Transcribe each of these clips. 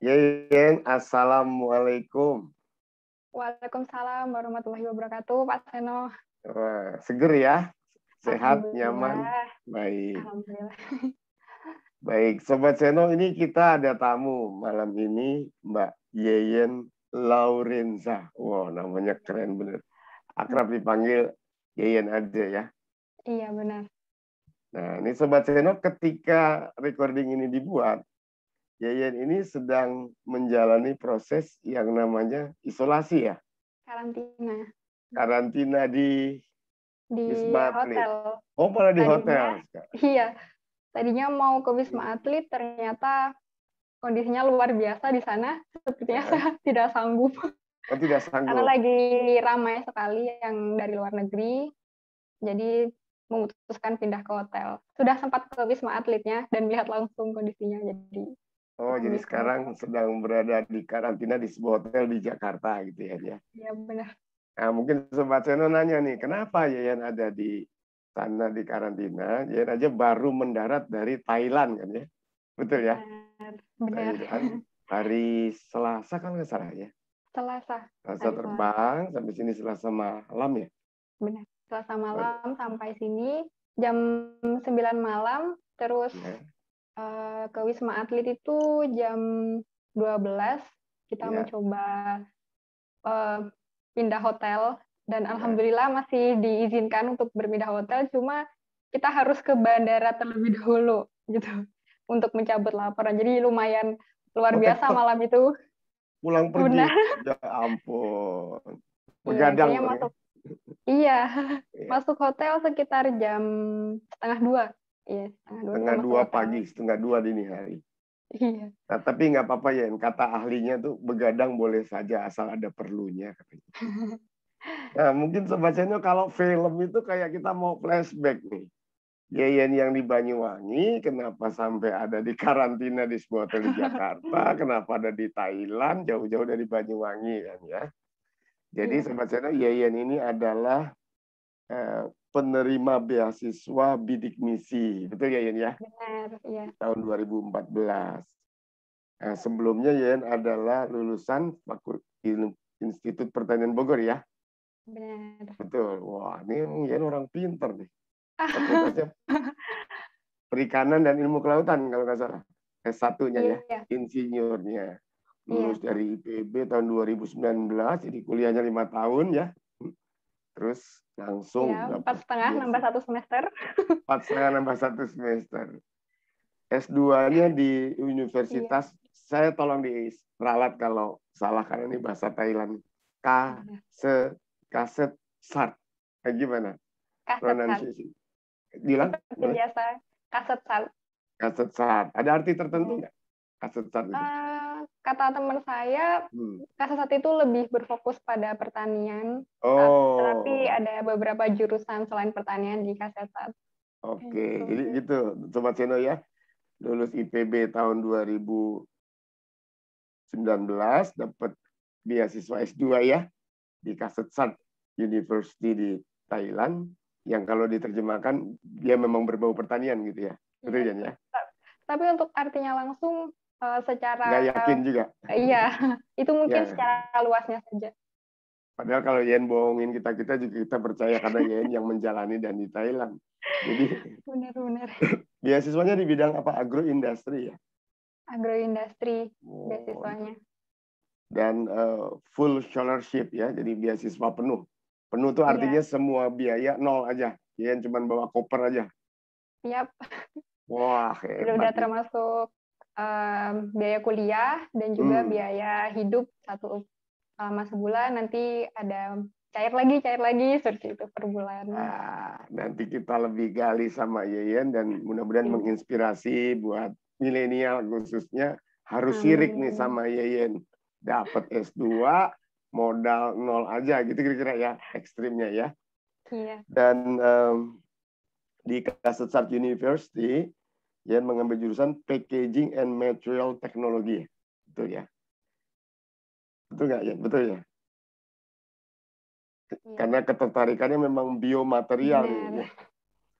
Yeyen, assalamualaikum. Waalaikumsalam warahmatullahi wabarakatuh, Pak Seno. Wah, seger ya, sehat, nyaman, Alhamdulillah. baik. Alhamdulillah. Baik, Sobat Seno, ini kita ada tamu malam ini, Mbak Yeyen Laurenza. Wow, namanya keren bener. Akrab dipanggil Yeyen aja ya. Iya, benar. Nah, ini Sobat Seno, ketika recording ini dibuat, Yeyen ini sedang menjalani proses yang namanya isolasi ya. Karantina Karantina di di Wisma Atlet. hotel. Oh, malah di Tadinya, hotel. iya. Tadinya mau ke Wisma Atlet, ternyata kondisinya luar biasa di sana. Sepertinya Ya. saya tidak sanggup. Oh, tidak Karena sanggup. lagi ramai sekali yang dari luar negeri. Jadi memutuskan pindah ke hotel. Sudah sempat ke Wisma Atletnya dan melihat langsung kondisinya. Jadi Oh, kita jadi milih ke sekarang hotel. sedang berada di karantina di sebuah hotel di Jakarta gitu ya dia. Iya, benar. Nah, mungkin Sobat Seno nanya nih, kenapa Yayan ada di sana di karantina? Yayan aja baru mendarat dari Thailand kan ya. Betul ya? Benar. Benar. Thailand hari Selasa kan nggak salah ya. Selasa. Selasa Hari Selasa. terbang sampai sini Selasa malam ya. Benar. Selasa Oh, malam sampai sini jam 9 malam, terus ya, ke Wisma Atlet itu jam 12 kita ya, mencoba eh, pindah hotel dan ya. alhamdulillah masih diizinkan untuk berpindah hotel, cuma kita harus ke bandara terlebih dahulu gitu untuk mencabut laporan. Jadi lumayan luar Oh, biasa tektok malam itu. pulang pergi. Benar. Ya ampun. Iya, Begadang intinya dong ya. masuk. Iya, Iya. masuk hotel sekitar jam setengah dua. Iya, setengah dua kita Setengah masuk dua hotel. pagi, setengah dua dini hari. Iya. Nah, tapi nggak apa-apa ya, kata ahlinya tuh begadang boleh saja asal ada perlunya katanya. Nah, mungkin Sobat Seno kalau film itu kayak kita mau flashback nih. Yeyen yang di Banyuwangi, kenapa sampai ada di karantina di sebuah hotel di Jakarta, kenapa ada di Thailand, jauh-jauh dari Banyuwangi kan ya. Jadi Iya, Sobat Seno, Yeyen ini adalah penerima beasiswa bidik misi. Betul ya Yeyen ya? benar. Iya, Tahun 2014. Nah, sebelumnya Yen adalah lulusan Institut Pertanian Bogor ya. benar. Betul. Wah, ini Yen orang pinter nih. Fakultasnya Perikanan dan Ilmu Kelautan kalau nggak salah. S1-nya ya, Iya, insinyurnya. iya. Lulus dari IPB tahun 2019, jadi kuliahnya 5 tahun ya. Terus Iya, langsung empat dapat setengah nambah beasiswa. satu semester. 4,5 nambah 1 semester. S2-nya di Iya, Universitas, saya tolong diralat kalau salah karena ini bahasa Thailand. benar. Kaset Sart. Gimana Kaset sat. pronunciation? Bilang Seperti boleh? biasa, kaset sat. Kaset Sart. Ada arti tertentu Iya. nggak? Kaset Sart itu. Kata teman saya, Hmm. kaset sat itu lebih berfokus pada pertanian, tetapi Oh, ada beberapa jurusan selain pertanian di kaset sat. oke. Gitu. Jadi gitu, Sobat Seno ya. Lulus IPB tahun 2019, dapat beasiswa S2 ya di Kasetsart University di Thailand, yang kalau diterjemahkan dia memang berbau pertanian gitu ya. Iya. Betul Jan ya? Tapi untuk artinya langsung Nggak secara yakin juga. iya, itu mungkin Ya, secara luasnya saja. padahal kalau Yen bohongin kita juga kita percaya karena Yen yang menjalani dan di Thailand. Jadi Benar-benar. beasiswanya di bidang apa? Agroindustri ya. Agroindustri Oh, beasiswanya. dan full scholarship ya, jadi beasiswa penuh. Penuh tuh artinya Iya, semua biaya nol aja. Yen cuma bawa koper aja. siap. Wah, Udah hebat nih. termasuk biaya kuliah dan juga Hmm. biaya hidup satu selama sebulan, nanti ada cair lagi seperti itu per bulan. Nanti kita lebih gali sama Yeyen dan mudah-mudahan Iya. menginspirasi buat milenial khususnya harus sirik nih Amin. sama Yeyen. Dapat S2, modal nol aja gitu kira-kira ya, ekstrimnya ya. Iya. Dan di Kasetsart University, Yeyen mengambil jurusan Packaging and Material Technology. Betul ya? Betul nggak ya? Betul ya? Iya. Karena ketertarikannya memang biomaterial nih. Benar. Ya.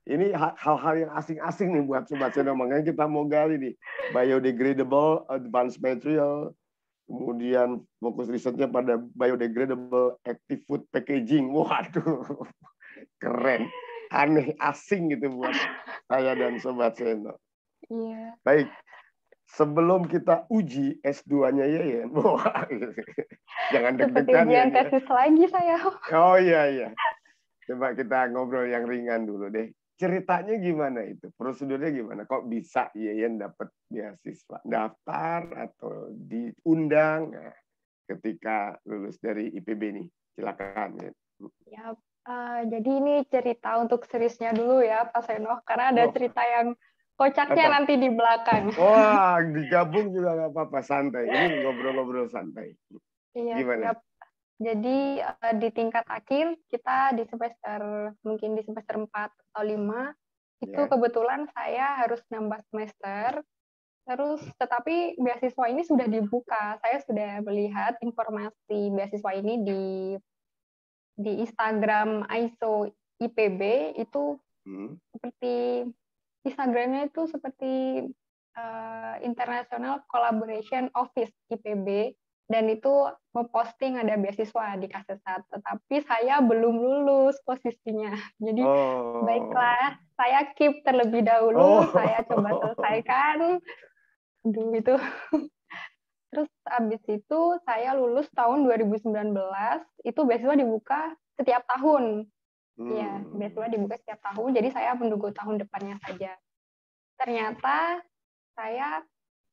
Ini hal-hal yang asing-asing nih buat Sobat Seno. Makanya kita mau gali nih. Biodegradable advanced material. Kemudian fokus risetnya pada biodegradable active food packaging. Waduh, keren. Aneh, asing gitu buat saya dan Sobat Seno. Iya. Baik, sebelum kita uji S2-nya Yeyen. Wah, jangan Seperti deg-degan ya. ujian tesis lagi saya. Oh iya. Coba kita ngobrol yang ringan dulu deh. Ceritanya gimana itu? Prosedurnya gimana? Kok bisa Yeyen dapat beasiswa? Daftar atau diundang ketika lulus dari IPB nih? Silakan. Ya, jadi ini cerita untuk seriusnya dulu ya, Pak Seno, karena ada Oh, cerita yang kocaknya tetap. nanti di belakang. Wah, digabung juga nggak apa-apa, santai. Ini ngobrol-ngobrol santai. Iya, Gimana? siap. Jadi di tingkat akhir kita mungkin di semester 4 atau 5 itu Ya. kebetulan saya harus nambah semester. Terus tetapi beasiswa ini sudah dibuka. Saya sudah melihat informasi beasiswa ini di Instagram ISO IPB itu seperti Instagramnya itu seperti International Collaboration Office IPB, dan itu memposting ada beasiswa di Kasesat, tetapi saya belum lulus posisinya. Jadi Oh. baiklah, saya keep terlebih dahulu, saya coba selesaikan dulu itu. Terus habis itu saya lulus tahun 2019, itu beasiswa dibuka setiap tahun. Iya, beasiswa dibuka setiap tahun, jadi saya menunggu tahun depannya saja. Ternyata saya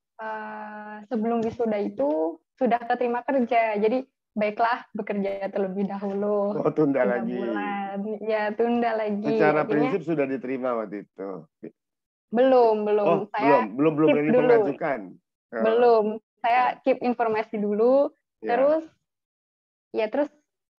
sebelum wisuda itu sudah keterima kerja. Jadi baiklah bekerja terlebih dahulu. Oh, tunda 3 lagi. bulan. Ya, tunda lagi. Secara Akhirnya prinsip sudah diterima waktu itu. belum. Oh, Saya belum keep berani dulu. mengajukan. Belum. Saya keep informasi dulu. Ya. Terus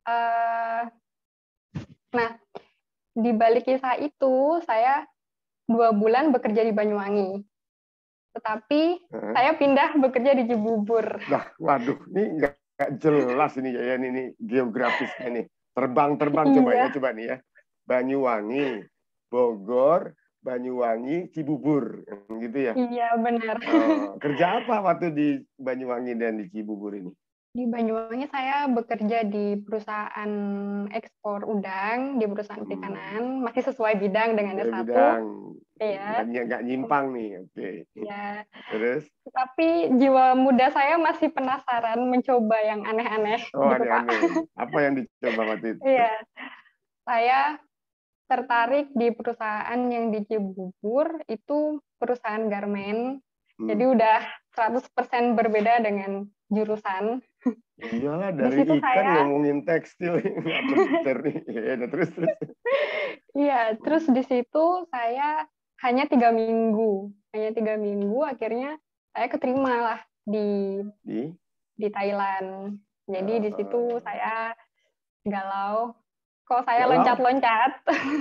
nah, di balik kisah itu saya 2 bulan bekerja di Banyuwangi. Tetapi saya pindah bekerja di Cibubur. Nah, waduh, ini nggak jelas ini ya, ini geografisnya nih. Terbang-terbang coba nih ya. Banyuwangi, Bogor, Banyuwangi, Cibubur, gitu ya. Iya, benar. Kerja apa waktu di Banyuwangi dan di Cibubur ini? Di Banyuwangi saya bekerja di perusahaan ekspor udang, di perusahaan perikanan, masih sesuai bidang dengan S1. Bidang. Iya. Nggak nyimpang nih, oke. Ya. Terus? Tapi jiwa muda saya masih penasaran mencoba yang aneh-aneh. Oh, gitu, aneh-aneh. Pak. Apa yang dicoba waktu itu? Iya. Saya tertarik di perusahaan yang di Cibubur, itu perusahaan garmen. Jadi udah 100% berbeda dengan jurusan. Iyalah, Di dari situ ikan saya ngomongin tekstil nggak bener nih. Ya, terus. Iya, terus di situ saya hanya 3 minggu. Hanya 3 minggu, akhirnya saya keterima lah di Thailand. Jadi di situ saya galau. Kok saya loncat-loncat?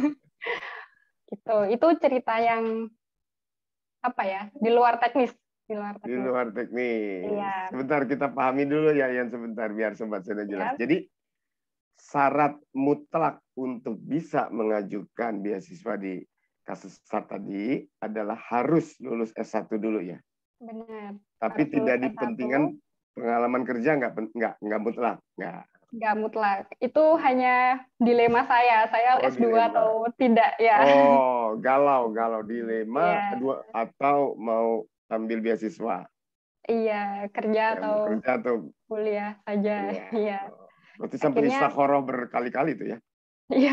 Gitu. Itu cerita yang apa ya? Di luar teknis. Di luar teknis. Iya. Sebentar kita pahami dulu ya, Yan, sebentar biar Sobat Seno jelas. Iya. Jadi syarat mutlak untuk bisa mengajukan beasiswa di Kasesat tadi adalah harus lulus S1 dulu ya. Benar. Tapi Harus tidak lulus dipentingkan S1. Pengalaman kerja nggak mutlak. Nggak mutlak. Itu hanya dilema saya. Saya S2 dilema. atau tidak ya. Oh, galau dilema Iya. atau mau ambil beasiswa. Iya, kerja atau kuliah saja. Iya. Berarti sampai istakharah berkali-kali itu ya? Iya.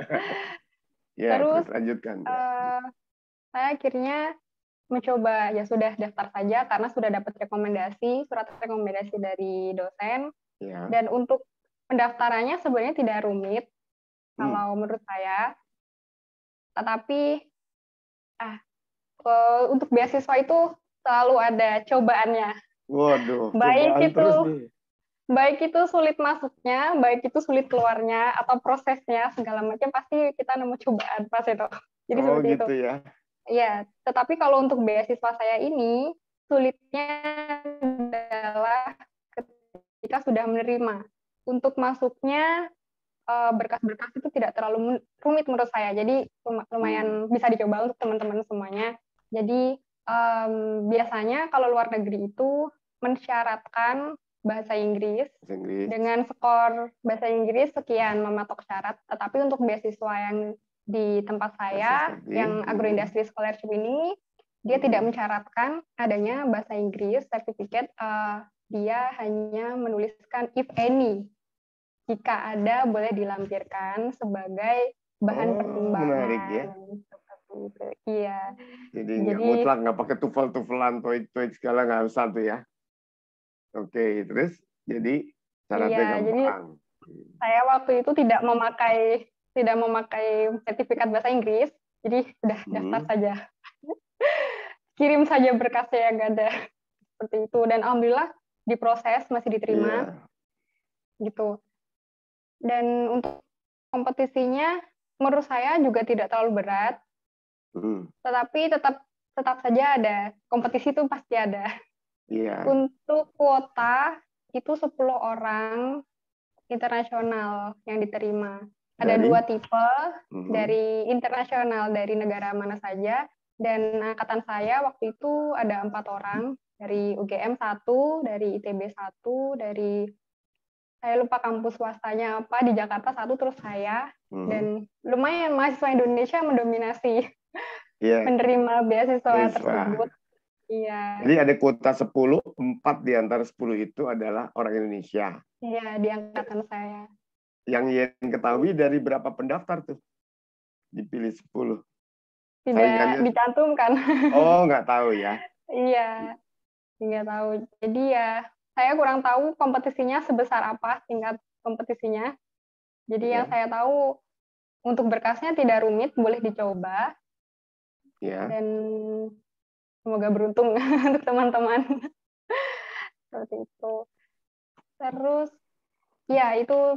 Ya, terus lanjutkan. Saya akhirnya mencoba, ya sudah daftar saja karena sudah dapat surat rekomendasi dari dosen. Ya. Dan untuk pendaftarannya sebenarnya tidak rumit kalau menurut saya. Tetapi untuk beasiswa itu selalu ada cobaannya. Waduh, cobaan terus nih. Baik itu sulit masuknya, baik itu sulit keluarnya, atau prosesnya, segala macam pasti kita nemu cobaan, Pak Seto. Jadi seperti gitu itu. Ya. Iya, tetapi kalau untuk beasiswa saya ini, sulitnya adalah ketika sudah menerima. Untuk masuknya berkas-berkas itu tidak terlalu rumit menurut saya. Jadi lumayan bisa dicoba untuk teman-teman semuanya. Jadi biasanya kalau luar negeri itu mensyaratkan bahasa Inggris dengan skor bahasa Inggris sekian, mematok syarat. Tetapi untuk beasiswa yang di tempat saya, yang Agroindustri Scholarship ini, dia tidak mensyaratkan adanya bahasa Inggris, sertifikat. Dia hanya menuliskan if any. Jika ada, boleh dilampirkan sebagai bahan pertimbangan. Menarik ya. Iya. Jadi nggak mutlak, nggak pakai TOEFL-TOEFLan, TOEIC segala, nggak usah tuh ya. Oke, terus jadi syaratnya gampang. Jadi saya waktu itu tidak memakai sertifikat bahasa Inggris, jadi sudah daftar saja. Kirim saja berkasnya yang ada. Seperti itu. Dan alhamdulillah diproses, masih diterima. Gitu. Dan untuk kompetisinya menurut saya juga tidak terlalu berat, tetapi tetap saja ada kompetisi, itu pasti ada. Untuk kuota itu 10 orang internasional yang diterima. Ada 2 tipe, dari internasional dari negara mana saja, dan angkatan saya waktu itu ada 4 orang, dari UGM 1, dari ITB 1, dari saya lupa kampus swastanya apa, di Jakarta 1, terus saya. Dan lumayan mahasiswa Indonesia mendominasi menerima beasiswa tersebut. Iya. Jadi ada kuota 10, 4 di antara 10 itu adalah orang Indonesia. Iya, di angkatan saya. Yang Yen ketahui dari berapa pendaftar tuh? Dipilih 10. Tidak dicantumkan. Oh, nggak tahu ya? Iya, nggak tahu. Jadi ya, saya kurang tahu kompetisinya sebesar apa, tingkat kompetisinya. Jadi yang saya tahu, untuk berkasnya tidak rumit, boleh dicoba. Dan semoga beruntung untuk teman-teman. Seperti itu. Terus, ya itu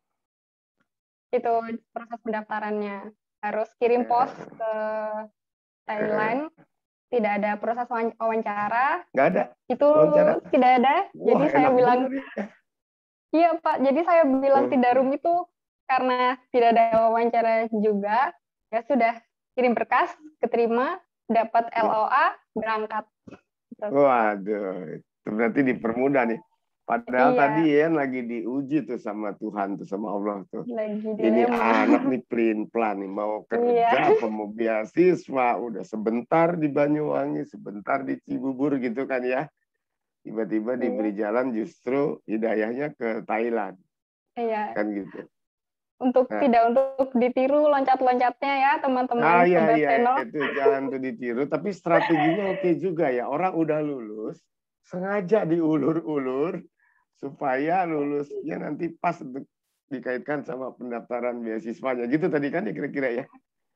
proses pendaftarannya. Harus kirim pos ke Thailand. Tidak ada proses wawancara. Nggak ada? Itu wawancara? Tidak ada. Jadi saya bilang, iya Pak, jadi saya bilang tidak rumit itu karena tidak ada wawancara juga. Ya sudah, kirim berkas, keterima, dapat LOA, berangkat. Waduh, itu berarti dipermudah nih. Padahal tadi ya lagi diuji tuh sama Tuhan, tuh sama Allah tuh. Ini anak nih pelin-pelan nih, mau kerja apa mau beasiswa, udah sebentar di Banyuwangi, sebentar di Cibubur gitu kan ya. Tiba-tiba diberi jalan justru hidayahnya ke Thailand. Iya. Kan gitu. Tidak untuk ditiru loncat-loncatnya ya teman-teman. Iya, itu jangan tuh ditiru. Tapi strateginya oke juga ya. Orang udah lulus, sengaja diulur-ulur supaya lulusnya nanti pas untuk dikaitkan sama pendaftaran beasiswanya. Gitu tadi kan ya kira-kira ya?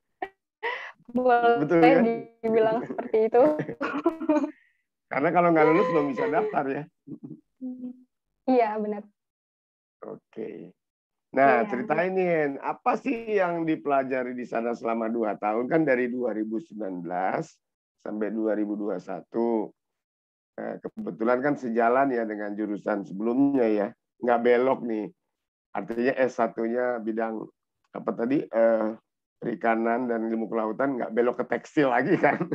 Betul kan? Dibilang seperti itu. Karena kalau nggak lulus belum bisa daftar ya. Iya, benar. Oke. Nah, ceritain nih, apa sih yang dipelajari di sana selama 2 tahun? Kan dari 2019 sampai 2021. Nah, kebetulan kan sejalan ya dengan jurusan sebelumnya ya. Nggak belok nih. Artinya S1-nya bidang apa tadi? Perikanan dan ilmu kelautan, nggak belok ke tekstil lagi kan.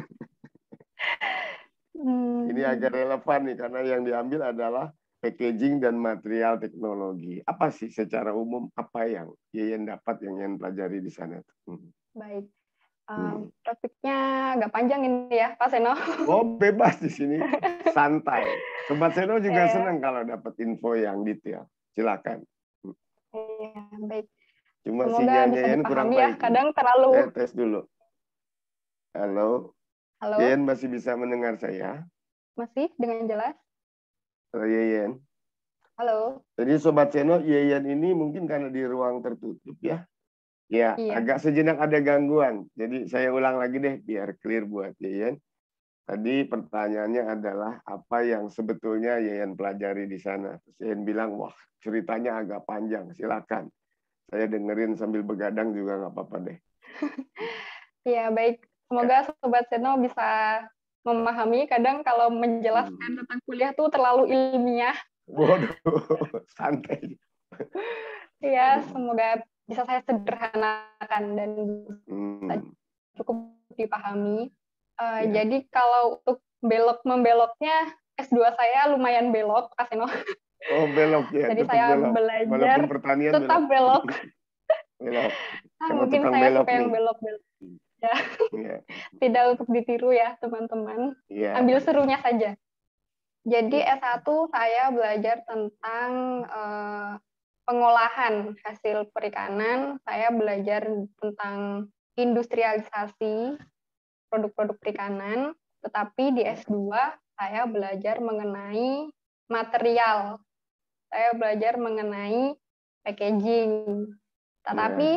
Ini agak relevan nih, karena yang diambil adalah packaging dan material teknologi. Apa sih secara umum apa yang Yeyen dapat, yang Yeyen pelajari di sana? Baik. Topiknya agak panjang ini ya, Pak Seno. Oh, bebas di sini. Santai. Sobat Seno juga senang kalau dapat info yang detail. Silakan. Iya, baik. Cuma sinyalnya Yeyen kurang baik. Ya, kadang terlalu... tes dulu. Halo. Halo. Yeyen masih bisa mendengar saya? Masih dengan jelas. Halo Yeyen. Halo. Jadi Sobat Seno, Yeyen ini mungkin karena di ruang tertutup ya. Ya, agak sejenak ada gangguan. Jadi saya ulang lagi deh biar clear buat Yeyen. Tadi pertanyaannya adalah apa yang sebetulnya Yeyen pelajari di sana. Terus Yeyen bilang, wah ceritanya agak panjang, silakan. Saya dengerin sambil begadang juga nggak apa-apa deh. Iya, baik. Semoga Sobat Seno bisa memahami. Kadang kalau menjelaskan tentang kuliah tuh terlalu ilmiah. Waduh, santai. Ya, semoga bisa saya sederhanakan dan bisa cukup dipahami. Jadi kalau untuk membeloknya S2 saya lumayan belok, Kak Seno. Oh, belok ya, Jadi tetap saya belok. belajar Walaupun pertanian belok. tetap belok. Belok. Karena Mungkin tukang saya belok suka yang nih. belok-belok. Ya, Iya. tidak untuk ditiru ya, teman-teman. Iya. Ambil serunya saja. Jadi Iya. S1 saya belajar tentang pengolahan hasil perikanan. Saya belajar tentang industrialisasi produk-produk perikanan. Tetapi di S2 saya belajar mengenai material. Saya belajar mengenai packaging. Tetapi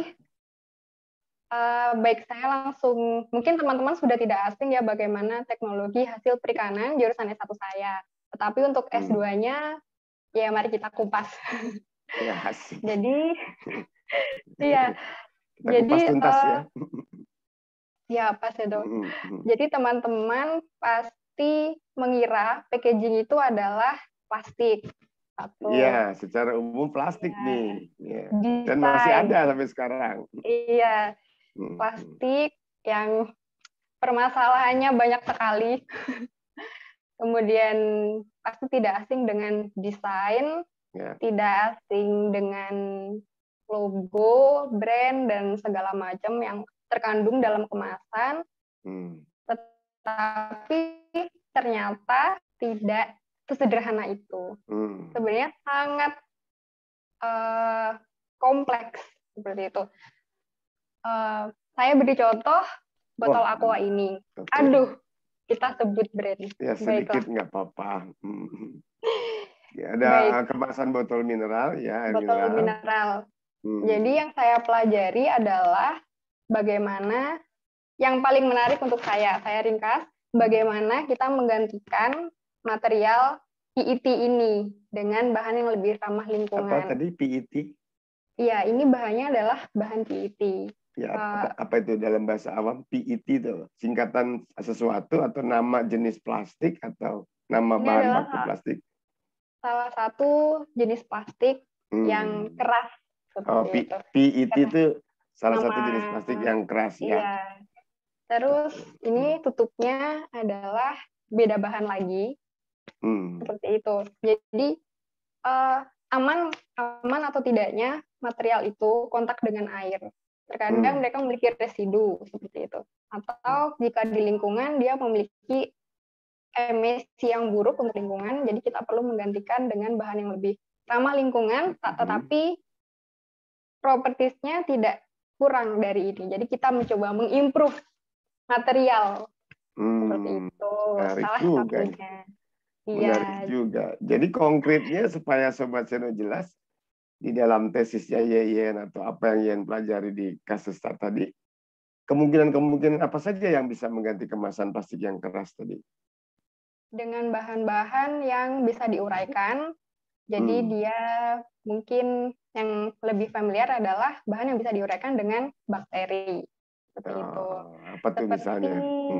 baik saya langsung, mungkin teman-teman sudah tidak asing ya bagaimana teknologi hasil perikanan jurusan S1 saya. Tetapi untuk S2-nya, ya mari kita kupas. Ya, asik. Jadi, iya. Kita kupas tuntas ya. Ya, pas itu. Jadi teman-teman pasti mengira packaging itu adalah plastik. Iya, secara umum plastik nih. Ya. Dan Desain. masih ada sampai sekarang. Iya, plastik yang permasalahannya banyak sekali. Kemudian pasti tidak asing dengan desain, tidak asing dengan logo, brand, dan segala macam yang terkandung dalam kemasan. Tetapi ternyata tidak sesederhana itu. Sebenarnya sangat kompleks seperti itu. Saya beri contoh botol aqua ini. Aduh, kita sebut brand. Ya, sedikit nggak apa-apa. Ya, ada kemasan botol mineral ya, botol mineral. Jadi yang saya pelajari adalah bagaimana yang paling menarik untuk saya ringkas, bagaimana kita menggantikan material PET ini dengan bahan yang lebih ramah lingkungan. Apa tadi PET? Iya, ini bahannya adalah bahan PET. Ya, apa itu dalam bahasa awam? PET itu singkatan sesuatu atau nama jenis plastik atau nama bahan baku plastik? Salah satu jenis plastik yang keras. Oh, PET itu salah satu jenis plastik yang keras ya. Iya. Terus ini tutupnya adalah beda bahan lagi. Seperti itu. Jadi aman atau tidaknya material itu kontak dengan air. Terkadang mereka memiliki residu seperti itu. Atau jika di lingkungan dia memiliki emisi yang buruk untuk lingkungan, jadi kita perlu menggantikan dengan bahan yang lebih ramah lingkungan, tetapi propertiesnya tidak kurang dari ini. Jadi kita mencoba mengimprove material seperti itu. Salah satunya. Menarik juga. Jadi konkretnya supaya Sobat Seno jelas, di dalam tesisnya Yeyen atau apa yang Yeyen pelajari di kasus tadi, kemungkinan apa saja yang bisa mengganti kemasan plastik yang keras tadi? Dengan bahan-bahan yang bisa diuraikan, jadi dia mungkin yang lebih familiar adalah bahan yang bisa diuraikan dengan bakteri. Seperti itu. Apa tuh misalnya?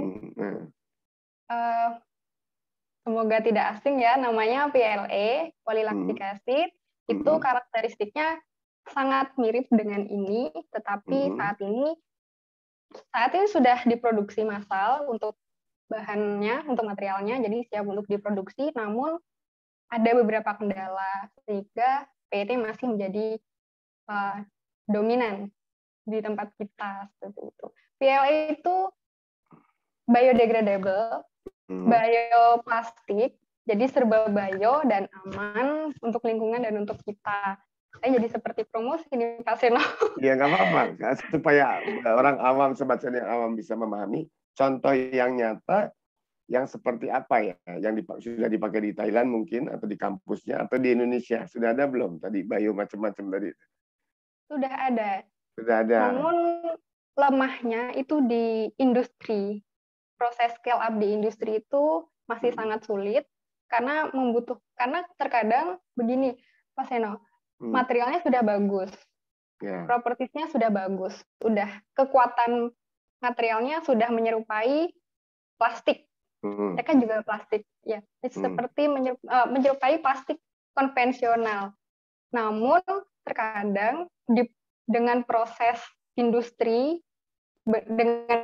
Semoga tidak asing ya, namanya PLA, polylactic acid. Itu karakteristiknya sangat mirip dengan ini, tetapi saat ini sudah diproduksi massal untuk bahannya, untuk materialnya, jadi siap untuk diproduksi, namun ada beberapa kendala, sehingga PET masih menjadi dominan di tempat kita. Seperti itu. PLA itu biodegradable, bioplastik, jadi serba bio dan aman untuk lingkungan dan untuk kita. Saya jadi seperti promosi ini, Pak Seno. Ya, nggak apa-apa. Supaya orang awam, Sobat Seno yang awam bisa memahami, contoh yang nyata, yang seperti apa ya, yang sudah dipakai di Thailand mungkin, atau di kampusnya, atau di Indonesia. Sudah ada belum tadi bio macam-macam tadi? Sudah ada. Sudah ada. Namun lemahnya itu di industri. Proses scale up di industri itu masih sangat sulit karena terkadang begini, Pak Seno, materialnya sudah bagus, propertiesnya sudah bagus, kekuatan materialnya sudah menyerupai plastik, mereka juga plastik, ya, seperti menyerupai plastik konvensional. Namun terkadang dengan proses industri, dengan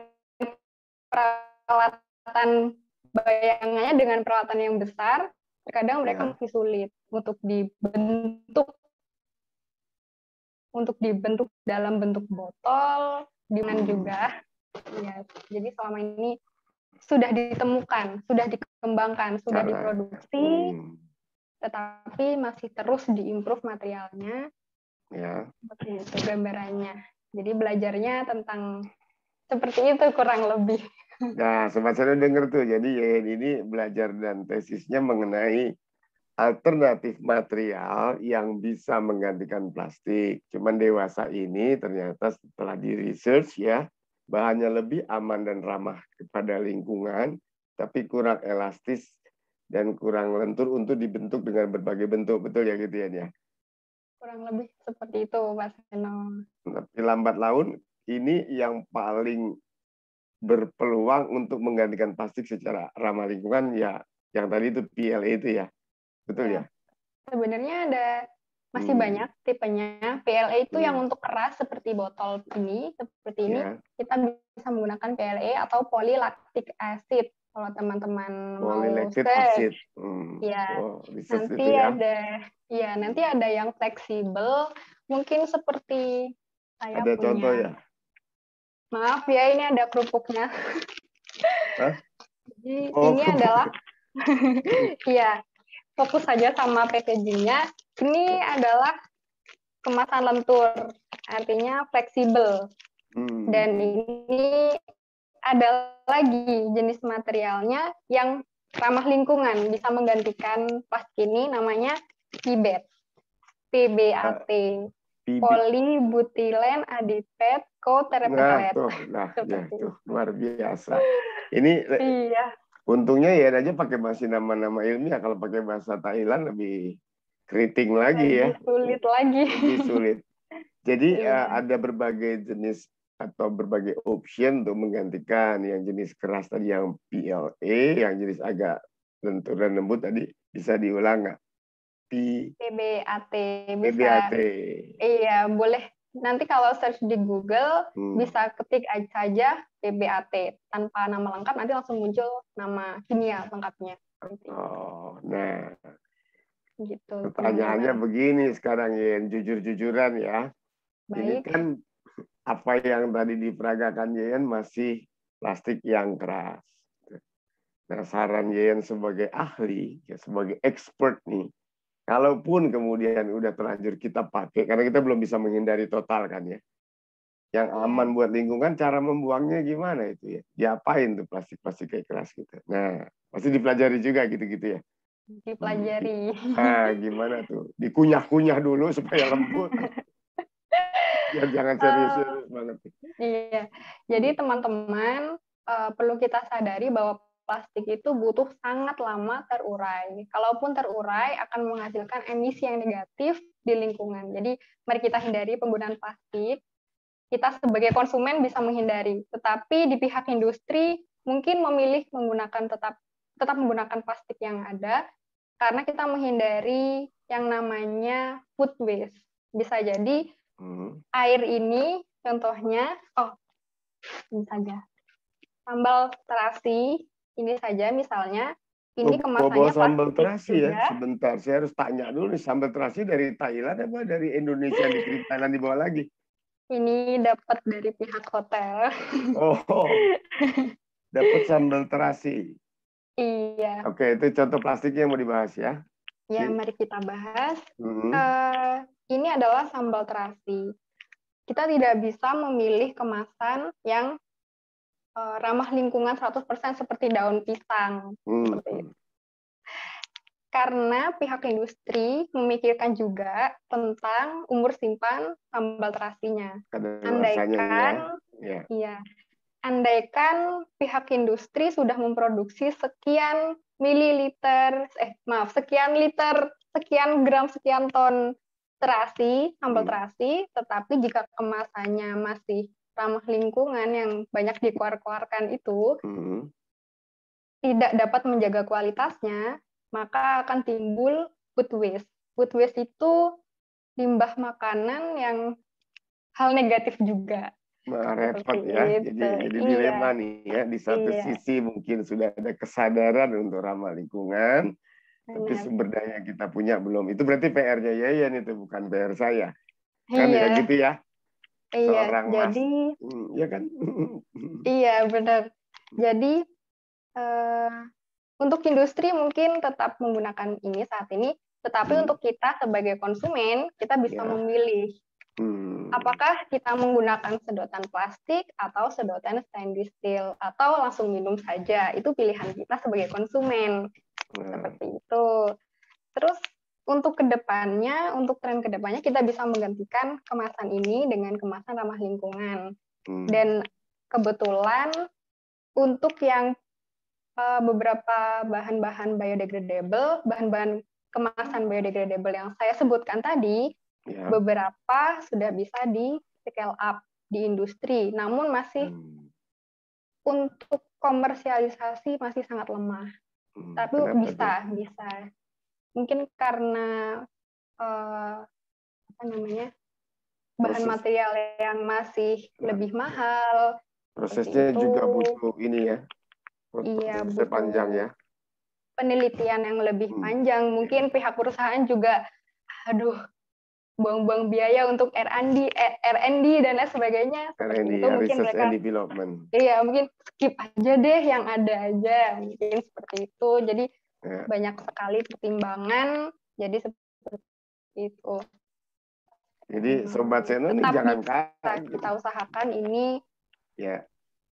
peralatan bayangannya dengan peralatan yang besar, terkadang mereka masih sulit untuk dibentuk dalam bentuk botol, dengan juga. Ya, jadi selama ini sudah ditemukan, sudah dikembangkan, sudah diproduksi, tetapi masih terus diimprove materialnya. Ya. Seperti itu gambarannya. Jadi belajarnya tentang seperti itu kurang lebih. Nah, Sobat Seno dengar tuh. Jadi Yeyen ini belajar dan tesisnya mengenai alternatif material yang bisa menggantikan plastik. Cuman dewasa ini ternyata setelah di-research ya, bahannya lebih aman dan ramah kepada lingkungan, tapi kurang elastis dan kurang lentur untuk dibentuk dengan berbagai bentuk. Betul ya gitu ya? Kurang lebih seperti itu, Pak Seno. Tapi lambat laun ini yang paling berpeluang untuk menggantikan plastik secara ramah lingkungan ya yang tadi itu PLA itu ya. Betul ya? Sebenarnya masih banyak tipenya. PLA itu yang untuk keras seperti botol ini, seperti ini, kita bisa menggunakan PLA atau polylactic acid. Kalau teman-teman mau acid. Ya, nanti ada yang fleksibel, mungkin seperti saya ada punya. Contoh ya? Maaf ya, ini ada kerupuknya. Jadi ini adalah, ya, fokus saja sama packagingnya. Ini adalah kemasan lentur, artinya fleksibel. Dan ini ada lagi jenis materialnya yang ramah lingkungan, bisa menggantikan plastik ini, namanya PBAT. PBAT. Polybutylene adipate co-terephthalate. Tuh, luar biasa. Ini untungnya ya aja pakai masih nama-nama ilmiah. Kalau pakai bahasa Thailand lebih keriting lagi ya. Sulit lagi. Lebih sulit. Jadi ada berbagai jenis atau berbagai option untuk menggantikan yang jenis keras tadi yang PLA, yang jenis agak lentur dan lembut tadi bisa diulang nggak? PBAT. PBAT. Iya, boleh. Nanti kalau search di Google bisa ketik saja PBAT tanpa nama lengkap, nanti langsung muncul nama kimia lengkapnya. Oh, nah. Gitu. Pertanyaannya begini sekarang ya, jujur-jujuran ya. Baik. Ini kan apa yang tadi diperagakan Yeyen masih plastik yang keras. Nah, saran Yeyen sebagai ahli, ya sebagai expert nih, kalaupun kemudian udah terlanjur kita pakai, karena kita belum bisa menghindari total kan ya, yang aman buat lingkungan, cara membuangnya gimana itu ya? Diapain tuh plastik-plastik kayak keras gitu? Nah, pasti dipelajari juga gitu-gitu ya? Dipelajari. Nah, gimana tuh? Dikunyah-kunyah dulu supaya lembut. Ya, jangan serius-serius banget. Iya, jadi teman-teman perlu kita sadari bahwa plastik itu butuh sangat lama terurai. Kalaupun terurai akan menghasilkan emisi yang negatif di lingkungan. Jadi mari kita hindari penggunaan plastik. Kita sebagai konsumen bisa menghindari, tetapi di pihak industri mungkin memilih tetap menggunakan plastik yang ada karena kita menghindari yang namanya food waste. Bisa jadi air ini contohnya, ini saja. Sambal terasi, ini saja misalnya, ini kemasannya sambal terasi juga. Ya. Sebentar, saya harus tanya dulu nih, sambal terasi dari Thailand apa dari Indonesia yang dikirim Thailand dibawa lagi? Ini dapat dari pihak hotel. Oh, dapat sambal terasi. Iya. Oke, itu contoh plastiknya yang mau dibahas ya. Ya, mari kita bahas. Ini adalah sambal terasi. Kita tidak bisa memilih kemasan yang ramah lingkungan 100% seperti daun pisang. Karena pihak industri memikirkan juga tentang umur simpan sambal terasinya. Andaikan pihak industri sudah memproduksi sekian sekian gram, sekian ton terasi, sambal terasi, tetapi jika kemasannya masih ramah lingkungan yang banyak dikeluarkan itu tidak dapat menjaga kualitasnya, maka akan timbul food waste. Food waste itu limbah makanan yang hal negatif juga. Repot Seperti ya. itu. Jadi Iya, dilema nih ya. Di satu iya, sisi mungkin sudah ada kesadaran untuk ramah lingkungan, tapi benar. sumber daya kita punya belum. Itu berarti PR-nya Yayan, itu bukan PR saya. Kan ya Iya, gitu ya. iya. Seorang Jadi, mas, ya kan? iya benar. Jadi eh, untuk industri mungkin tetap menggunakan ini saat ini, tetapi Hmm, untuk kita sebagai konsumen, kita bisa ya. memilih Hmm. apakah kita menggunakan sedotan plastik atau sedotan stainless steel atau langsung minum saja. Itu pilihan kita sebagai konsumen. Nah, Seperti itu. Terus untuk kedepannya, untuk tren kedepannya kita bisa menggantikan kemasan ini dengan kemasan ramah lingkungan. hmm. Dan kebetulan untuk yang beberapa bahan-bahan biodegradable, bahan-bahan kemasan biodegradable yang saya sebutkan tadi, Ya. beberapa sudah bisa di scale up di industri, namun masih untuk komersialisasi masih sangat lemah. Tapi Kenapa tuh? bisa. Mungkin karena apa namanya bahan Proses material yang masih lebih mahal seperti prosesnya itu. juga butuh ini ya. Iya, Prosesnya panjang butuh ya. penelitian yang lebih panjang. Mungkin pihak perusahaan juga, aduh, buang-buang biaya untuk R&D dan lain sebagainya. R&D Seperti itu ya, mungkin research and mereka, development. iya mungkin skip aja deh yang ada aja. Mungkin seperti itu. Jadi Ya. banyak sekali pertimbangan. Jadi seperti itu. Jadi Sobat Seno nih Tetap jangan bisa kaget. kita usahakan ini. Ya.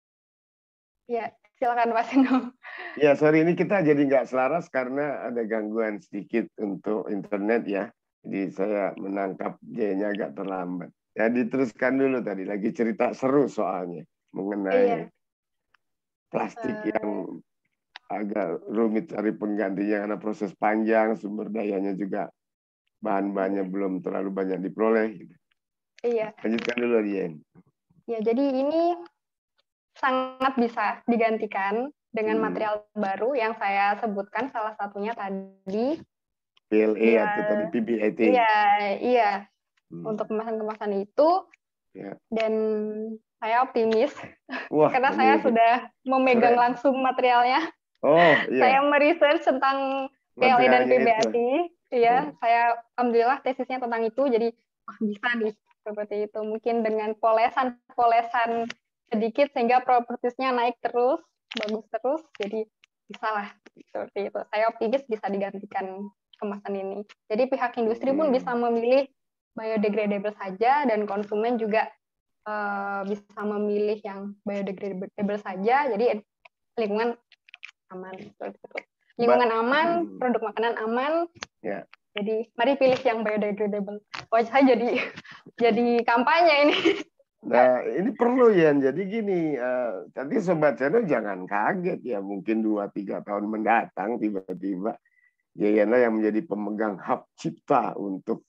Ya, silakan Pak Seno. Ya, sorry ini kita jadi nggak selaras karena ada gangguan sedikit untuk internet ya. Jadi saya menangkap J-nya agak terlambat. Ya, diteruskan dulu tadi. Lagi cerita seru soalnya mengenai Iya. plastik yang agak rumit cari penggantinya karena proses panjang, sumber dayanya juga bahan-bahannya belum terlalu banyak diperoleh. Gitu. Iya. Lanjutkan dulu, Jen. Ya, jadi ini sangat bisa digantikan dengan material baru yang saya sebutkan, salah satunya tadi. PLA Dia, atau tadi PBAT. iya. Untuk kemasan-kemasan itu. Ya. Dan saya optimis. Wah, Karena saya ini sudah memegang keren. langsung materialnya. Oh, Saya iya. meresearch tentang PLA dan Materialnya itu. PBAT. Iya, saya alhamdulillah tesisnya tentang itu. Jadi, bisa nih seperti itu. Mungkin dengan polesan sedikit sehingga propertisnya naik terus, bagus terus. Jadi bisa lah seperti itu. Saya optimis bisa digantikan kemasan ini. Jadi pihak industri pun bisa memilih biodegradable saja dan konsumen juga bisa memilih yang biodegradable saja. Jadi lingkungan aman. Lingkungan aman, produk makanan aman. Ya. Jadi mari pilih yang biodegradable. Wah, saya jadi kampanye ini. Nah, ini perlu ya. Jadi gini, tadi Sobat Channel jangan kaget ya. Mungkin 2-3 tahun mendatang tiba-tiba Yayana yang menjadi pemegang hak cipta untuk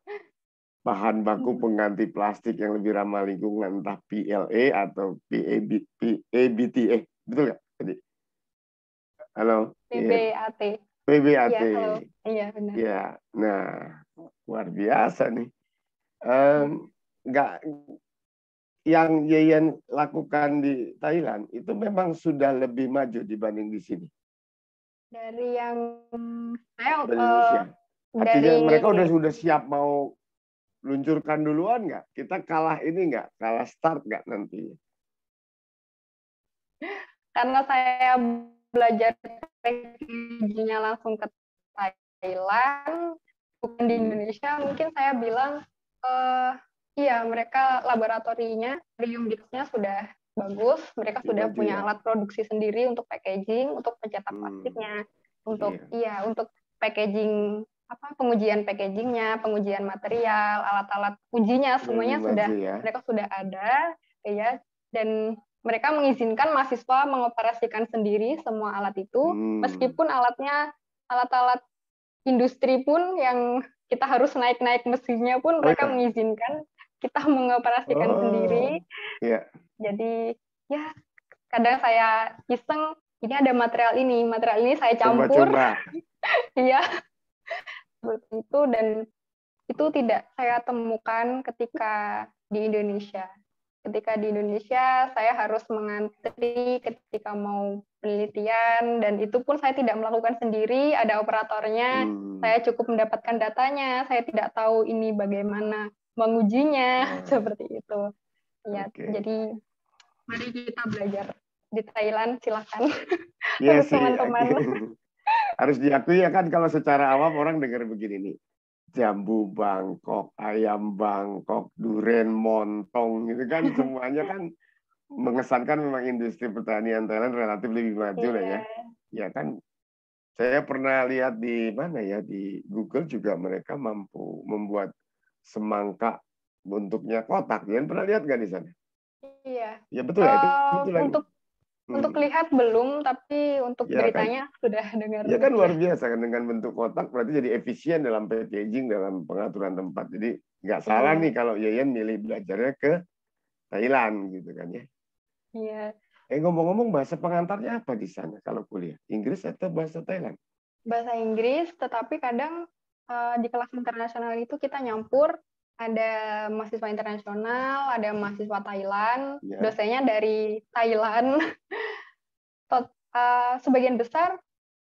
bahan baku pengganti plastik yang lebih ramah lingkungan, entah PLA atau PABT. Betul nggak tadi? Halo? PBAT. PBAT. Iya, halo. Iya, benar. Ya, nah luar biasa nih. Nggak, yang Yayan lakukan di Thailand itu memang sudah lebih maju dibanding di sini. Dari yang saya Dari Indonesia. Artinya dari mereka sudah siap mau luncurkan duluan nggak? Kita kalah ini nggak? Kalah start nggak nantinya? karena saya belajar packagingnya langsung ke Thailand, bukan di Indonesia, mungkin saya bilang iya mereka laboratoriumnya sudah bagus, mereka sudah Maju punya ya? alat produksi sendiri untuk packaging, untuk pencetak plastiknya, untuk packaging pengujian packagingnya, pengujian material, alat-alat ujinya semuanya sudah ya? mereka sudah ada, ya, dan mereka mengizinkan mahasiswa mengoperasikan sendiri semua alat itu, meskipun alat-alat industri pun yang kita harus naik-naik mesinnya pun mereka mengizinkan kita mengoperasikan sendiri. Ya. Jadi ya kadang saya iseng, ini ada material ini saya campur. Coba-coba. Iya, seperti itu. Dan itu tidak saya temukan ketika di Indonesia. Ketika di Indonesia, saya harus mengantri ketika mau penelitian, dan itu pun saya tidak melakukan sendiri, ada operatornya, saya cukup mendapatkan datanya, saya tidak tahu ini bagaimana mengujinya, seperti itu. Ya, jadi mari kita belajar di Thailand, silakan. Iya Untuk sih, teman-teman. harus diakui ya kan, kalau secara awam orang dengar begini nih, jambu Bangkok, ayam Bangkok, duren montong gitu kan, semuanya kan mengesankan memang industri pertanian Thailand relatif lebih maju lah ya. Ya kan, saya pernah lihat di mana ya, di Google juga mereka mampu membuat semangka bentuknya kotak. Kalian pernah lihat nggak di sana? Iya. Ya betul ya, itu lagi. Untuk lihat belum, tapi untuk ya, beritanya kan, sudah dengar. Ya kan luar biasa kan, dengan bentuk kotak berarti jadi efisien dalam packaging, dalam pengaturan tempat. Jadi nggak salah nih kalau Yayan milih belajarnya ke Thailand gitu kan ya. Iya. Ngomong-ngomong, bahasa pengantarnya apa di sana kalau kuliah? Inggris atau bahasa Thailand? Bahasa Inggris, tetapi kadang di kelas internasional itu kita nyampur, ada mahasiswa internasional, ada mahasiswa Thailand, dosennya dari Thailand. Sebagian besar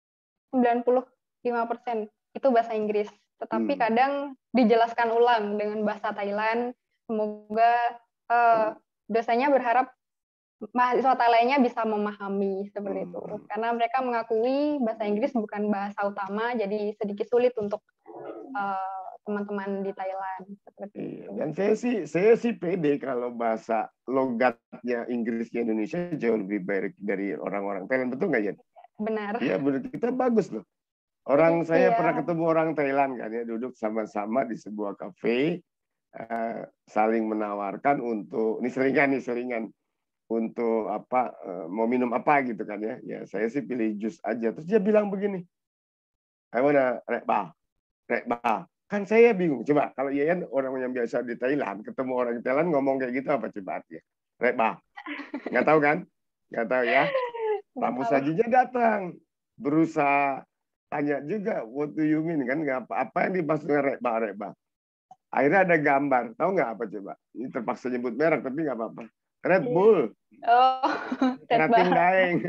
95% itu bahasa Inggris, tetapi kadang dijelaskan ulang dengan bahasa Thailand. Semoga dosennya berharap mahasiswa Thailandnya bisa memahami seperti itu, karena mereka mengakui bahasa Inggris bukan bahasa utama, jadi sedikit sulit untuk teman-teman di Thailand seperti itu. Dan saya sih pede kalau bahasa logatnya Inggrisnya Indonesia jauh lebih baik dari orang-orang Thailand, betul nggak ya? Benar. Iya, benar, kita bagus loh. Saya pernah ketemu orang Thailand kan ya, duduk sama-sama di sebuah kafe, saling menawarkan untuk ini selingan untuk apa, mau minum apa gitu kan ya. Ya saya sih pilih jus aja. Terus dia bilang begini, I wanna rekbah. Kan saya bingung. Coba kalau Yayan orang yang biasa di Thailand, ketemu orang di Thailand ngomong kayak gitu apa coba artinya? Rekbah. Nggak tahu kan? Nggak tahu ya. Tamu sajinya datang, berusaha tanya juga, what do you mean kan? Nggak apa yang dimaksud dengan rekbah. Akhirnya ada gambar, tahu nggak apa coba? Ini terpaksa nyebut merek tapi nggak apa-apa. Red Bull. Kerating daeng.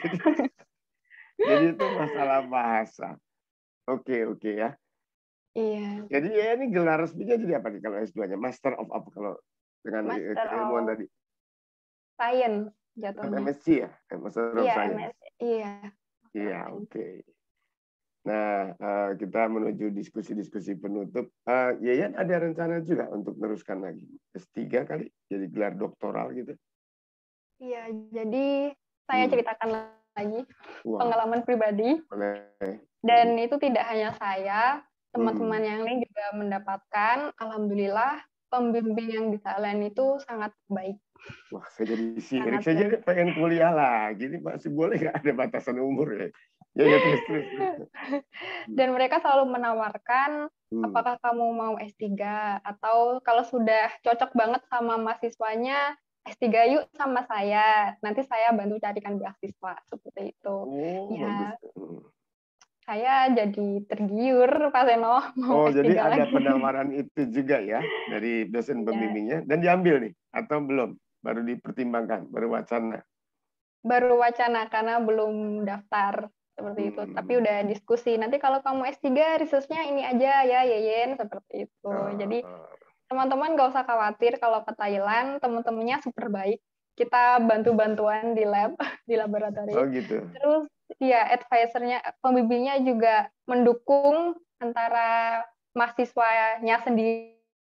Jadi itu masalah bahasa. Oke ya. Iya. Jadi ya ini gelar resminya jadi apa nih kalau S2-nya? Master of apa kalau dengan keilmuan tadi? Science jatuhnya. MSc ya? Master of Science. MSc. Iya. Iya, oke. Nah, kita menuju diskusi-diskusi penutup. Yayan ada rencana juga untuk meneruskan lagi S3 kali, jadi gelar doktoral gitu? Iya, jadi saya ceritakan lagi pengalaman pribadi. Dan itu tidak hanya saya, teman-teman yang lain juga mendapatkan. Alhamdulillah, pembimbing yang di Thailand itu sangat baik. Wah, saya jadi sirik. Saya jadi pengen kuliah lagi. Ini masih boleh nggak ada batasan umur ya? Ya terus. Dan mereka selalu menawarkan, apakah kamu mau S3 atau kalau sudah cocok banget sama mahasiswanya, S3 yuk sama saya. Nanti saya bantu carikan beasiswa seperti itu. Ya. Bagus. Saya jadi tergiur Pak Seno mau S3 jadi ada lagi. penawaran itu juga ya dari dosen pembimbingnya, dan diambil nih atau belum? Baru dipertimbangkan, baru wacana? Baru wacana karena belum daftar seperti itu. Tapi udah diskusi. Nanti kalau kamu S3 research-nya ini aja ya, Yeyen, seperti itu. Jadi teman-teman nggak usah khawatir kalau ke Thailand, teman-temannya super baik. Kita bantu-bantuan di lab, di laboratorium. Oh gitu. Terus ya advisernya, pembimbingnya juga mendukung antara mahasiswanya sendiri.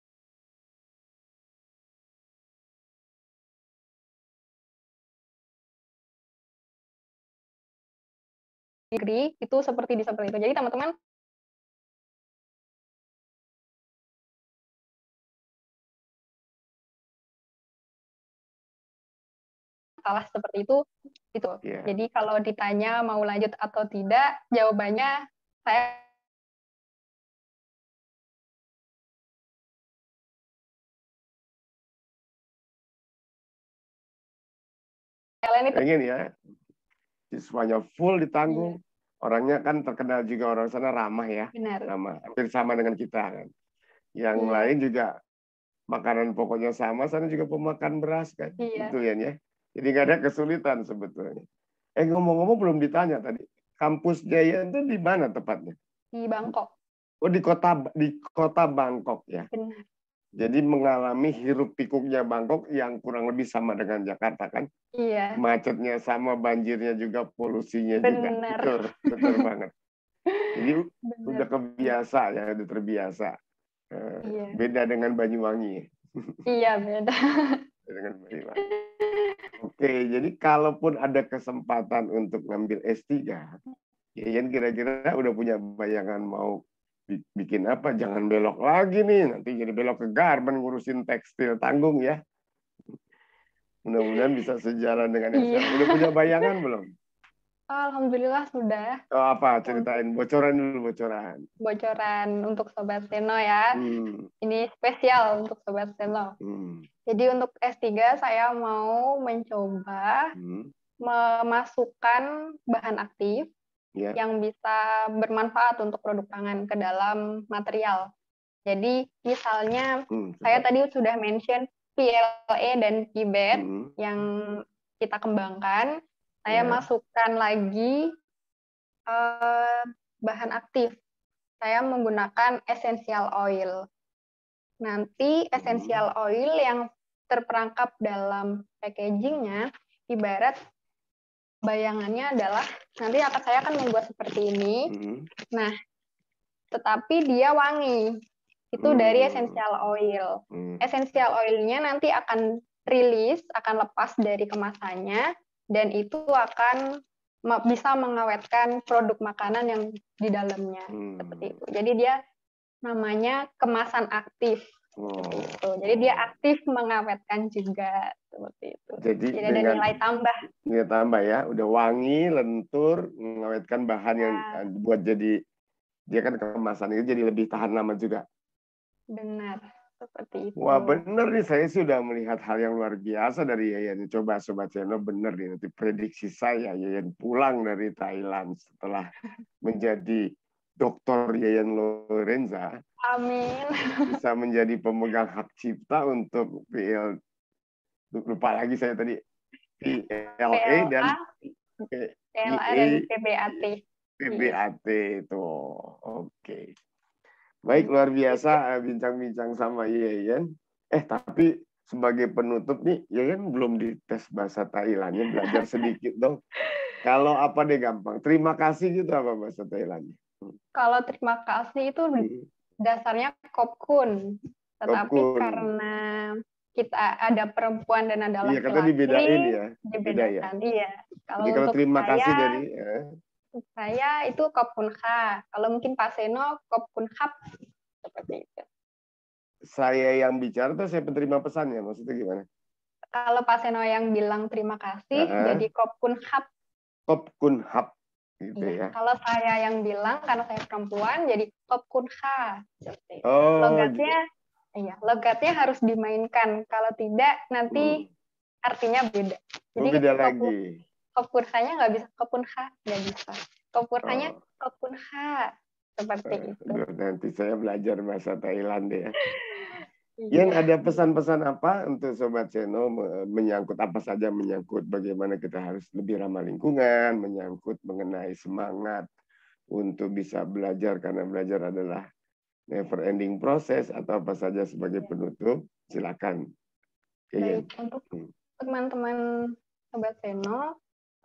Itu seperti itu. Jadi teman-teman salah seperti itu. Jadi kalau ditanya mau lanjut atau tidak, jawabannya saya pengen ya siswanya full ditanggung. Orangnya kan terkenal juga orang sana ramah ya. Benar. Ramah. Hampir sama dengan kita kan. Yang Iya. lain juga makanan pokoknya sama, sana juga pemakan beras kan. Iya. Gitu ya. Jadi nggak ada kesulitan sebetulnya. Ngomong-ngomong belum ditanya tadi. Kampus Yayan itu di mana tepatnya? Di Bangkok. Oh, di kota Bangkok ya. Benar. Jadi mengalami hiruk pikuknya Bangkok yang kurang lebih sama dengan Jakarta kan. Iya. Macetnya sama, banjirnya juga, polusinya juga. Benar. Betul banget. Jadi udah Benar. kebiasa ya, udah terbiasa. Iya. Beda dengan Banyuwangi. Iya, beda. Dengan Banyuwangi. Oke, jadi kalaupun ada kesempatan untuk ngambil S3, Yayan kira-kira udah punya bayangan mau bikin apa? Jangan belok lagi nih, nanti jadi belok ke garmen ngurusin tekstil, tanggung ya. Mudah-mudahan bisa sejalan dengan yang Iya. sekarang. Udah punya bayangan belum? Alhamdulillah sudah. Oh, apa? Untuk Ceritain, bocoran dulu, bocoran. bocoran untuk Sobat Seno ya. Ini spesial untuk Sobat Seno. Jadi untuk S3 saya mau mencoba memasukkan bahan aktif yang bisa bermanfaat untuk produk pangan ke dalam material. Jadi misalnya saya tadi sudah mention PLA dan PBAT yang kita kembangkan. Saya masukkan lagi bahan aktif. Saya menggunakan essential oil. Nanti essential oil yang terperangkap dalam packagingnya, ibarat bayangannya adalah nanti saya akan membuat seperti ini. Nah, tetapi dia wangi. Itu dari essential oil. Essential oilnya nanti akan rilis, akan lepas dari kemasannya, dan itu akan bisa mengawetkan produk makanan yang di dalamnya. Seperti itu. Jadi dia namanya kemasan aktif. Seperti itu. Jadi dia aktif mengawetkan juga. Seperti itu. Jadi ada nilai tambah. Nilai tambah ya. Udah wangi, lentur, mengawetkan bahan yang buat jadi, dia kan kemasan itu jadi lebih tahan lama juga. Benar, seperti itu. Wah, bener nih, saya sih udah melihat hal yang luar biasa dari Yayan. Coba Sobat Seno, bener nih, nanti prediksi saya Yayan pulang dari Thailand setelah menjadi Dr. Yayan Lorenza. Amin. Bisa menjadi pemegang hak cipta untuk lupa lagi saya tadi, PLA dan PBAT. PBAT itu. Oke. Baik, luar biasa bincang-bincang sama Yayan. Tapi sebagai penutup nih, Yayan belum dites bahasa Thailandnya, belajar sedikit dong. Kalau apa deh gampang? Terima kasih gitu apa bahasa Thailandnya? Kalau terima kasih itu dasarnya kopkun. Tetapi karena kita ada perempuan dan ada laki-laki, kata dibedain ya. dibedakan. Iya. Kalau terima kasih dari saya itu kopkun kha. Kalau mungkin Pak Seno kopkun hap. Seperti itu. Saya yang bicara tuh saya penerima pesannya, maksudnya gimana? Kalau Pak Seno yang bilang terima kasih, jadi kopkun hap. Kopkun hap, gitu ya. Kalau saya yang bilang, karena saya perempuan, jadi kopkun kha. Logatnya harus dimainkan. Kalau tidak, nanti artinya beda. Jadi beda lagi. Kopkun khanya nggak bisa, kopkun kha nggak bisa. Kopkun khanya kopkun kha. Seperti itu. Nanti saya belajar bahasa Thailand ya. Yang ada pesan-pesan apa untuk Sobat Seno menyangkut apa saja, menyangkut bagaimana kita harus lebih ramah lingkungan, menyangkut mengenai semangat untuk bisa belajar karena belajar adalah never ending proses, atau apa saja sebagai penutup, silakan. Baik, untuk teman-teman Sobat Seno,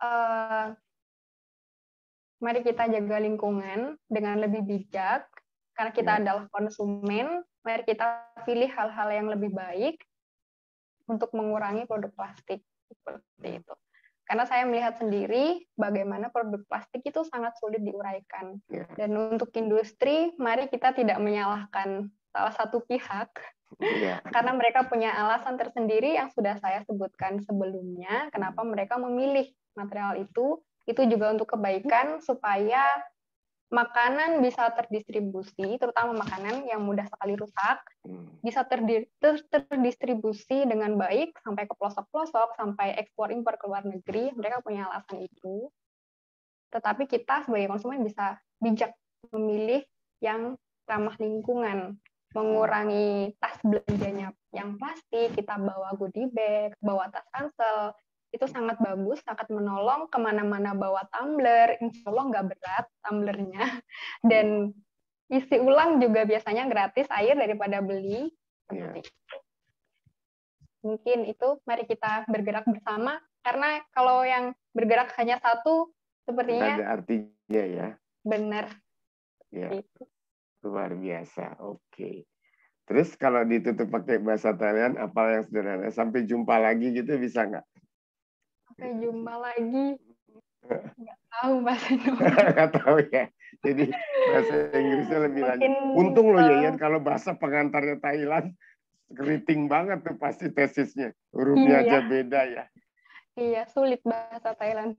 mari kita jaga lingkungan dengan lebih bijak, karena kita adalah konsumen. Mari kita pilih hal-hal yang lebih baik untuk mengurangi produk plastik. Seperti itu. Karena saya melihat sendiri bagaimana produk plastik itu sangat sulit diuraikan. Dan untuk industri, mari kita tidak menyalahkan salah satu pihak, karena mereka punya alasan tersendiri yang sudah saya sebutkan sebelumnya, kenapa mereka memilih material itu juga untuk kebaikan, supaya makanan bisa terdistribusi, terutama makanan yang mudah sekali rusak, bisa terdistribusi dengan baik sampai ke pelosok-pelosok, sampai ekspor impor ke luar negeri. Mereka punya alasan itu. Tetapi kita sebagai konsumen bisa bijak memilih yang ramah lingkungan. mengurangi tas belanjanya yang plastik, kita bawa goodie bag, bawa tas ransel, itu sangat bagus, sangat menolong. Kemana-mana bawa tumbler, insya Allah nggak berat tumblernya. Dan isi ulang juga biasanya gratis air daripada beli. Seperti itu. Mungkin itu, mari kita bergerak bersama, karena kalau yang bergerak hanya satu, sepertinya ada artinya ya. Benar. Ya. Luar biasa. Oke. Terus kalau ditutup pakai bahasa Thailand, apa yang sederhana? Sampai jumpa lagi gitu bisa nggak? Sampai jumpa lagi. Nggak tahu bahasa Indonesia. Nggak tahu ya. Jadi bahasa Inggrisnya lebih lanjut. Mungkin, Untung loh ya, kalau bahasa pengantarnya Thailand, keriting banget tuh pasti tesisnya. Hurufnya aja beda ya. Iya, sulit bahasa Thailand.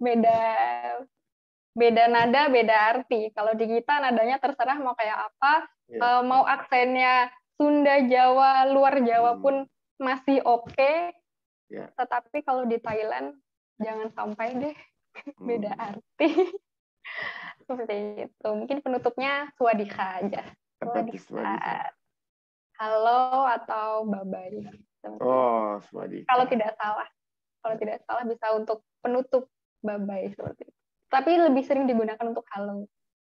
Beda nada, beda arti. Kalau di kita nadanya terserah mau kayak apa, mau aksennya Sunda, Jawa, luar Jawa pun masih oke. Tetapi kalau di Thailand, jangan sampai deh beda arti. Seperti itu. Mungkin penutupnya swadika aja. Swadika. Halo atau bye-bye. Oh, swadika. Kalau tidak salah bisa untuk penutup bye-bye seperti itu. Tapi lebih sering digunakan untuk halo.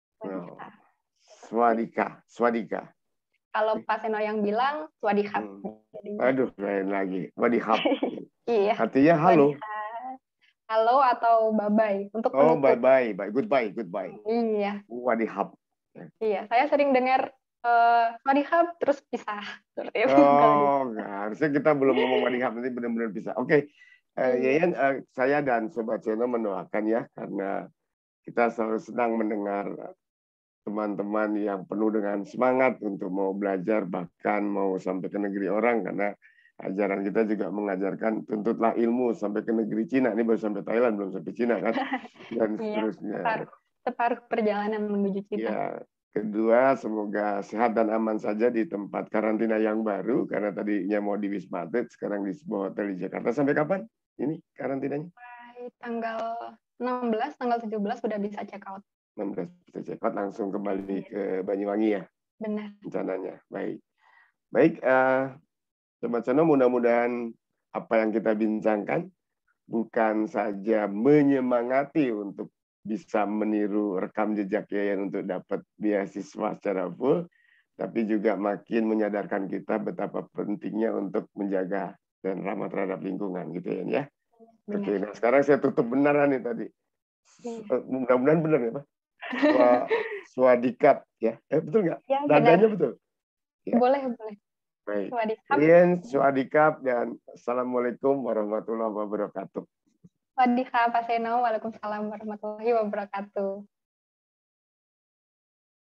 Swadika. Swadika. Kalau Pak Seno yang bilang swadihap. Aduh, lain lagi. Swadihap. Iya. Artinya halo. Halo atau bye-bye untuk penutup. Bye-bye. Goodbye. Iya. Swadihap. Iya, saya sering dengar swadihap terus pisah. Seperti itu. Harusnya kita belum ngomong swadihap, nanti benar-benar bisa. Oke. Yayan, saya dan Sobat Seno mendoakan ya, karena kita selalu senang mendengar teman-teman yang penuh dengan semangat untuk mau belajar, bahkan mau sampai ke negeri orang, karena ajaran kita juga mengajarkan tuntutlah ilmu sampai ke negeri Cina. Ini baru sampai Thailand, belum sampai Cina kan, dan seterusnya. Separuh perjalanan menuju Cina. Ya. Kedua, semoga sehat dan aman saja di tempat karantina yang baru, karena tadinya mau di Wisma Atlet, sekarang di sebuah hotel di Jakarta. Sampai kapan ini karantinanya? Tanggal 16, tanggal 17 sudah bisa check out. 16 bisa check out, langsung kembali ke Banyuwangi ya? Benar. Rencananya. Baik, Sobat Seno, mudah-mudahan apa yang kita bincangkan bukan saja menyemangati untuk bisa meniru rekam jejak Yayan untuk dapat beasiswa secara full, tapi juga makin menyadarkan kita betapa pentingnya untuk menjaga dan ramah terhadap lingkungan, gitu ya. Oke, nah sekarang saya tutup beneran nih tadi. Mudah-mudahan benar ya, Pak? Swadikat ya, betul nggak? Ya, Nadanya betul? Ya. Boleh. Baik. Swadikap dan Assalamualaikum warahmatullahi wabarakatuh. Swadikap, Pak Seno. Waalaikumsalam warahmatullahi wabarakatuh.